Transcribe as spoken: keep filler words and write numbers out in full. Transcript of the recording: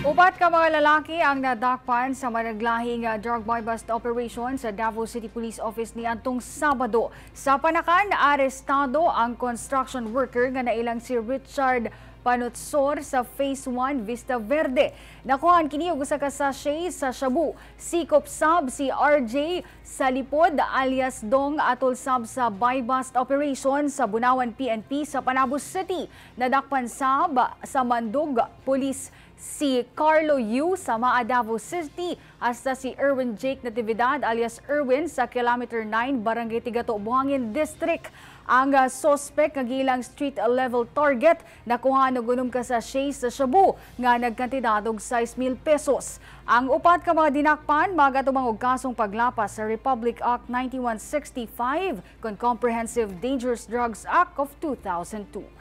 Upat ka mga lalaki ang nadakpan sa managlahing uh, drug buy bust operation sa Davao City Police Office ni Antong Sabado. Sa panakan, arestado ang construction worker nga nailang si Richard Panutsor sa Phase one Vista Verde. Nakuhaan kini og usa ka sachet sa shabu. Sikop sab si R J Salipod alias Dong atol sab sa buy bust operation sa Bunawan P N P sa Panabos City. Nadakpan sab sa Mandog Police si Carlo Yu sa Maa Davao City hasta si Erwin Jake Natividad alias Erwin sa Kilometer nine Barangay Tigato, Buhangin District. Ang uh, suspect kagilang street level target nakuha og unom ka sachet sa shabu nga nagkantidad og sais mil pesos. Ang upat ka mga dinakpan magatumang og kasong paglapas sa Republic Act ninety-one sixty-five kon Comprehensive Dangerous Drugs Act of two thousand two.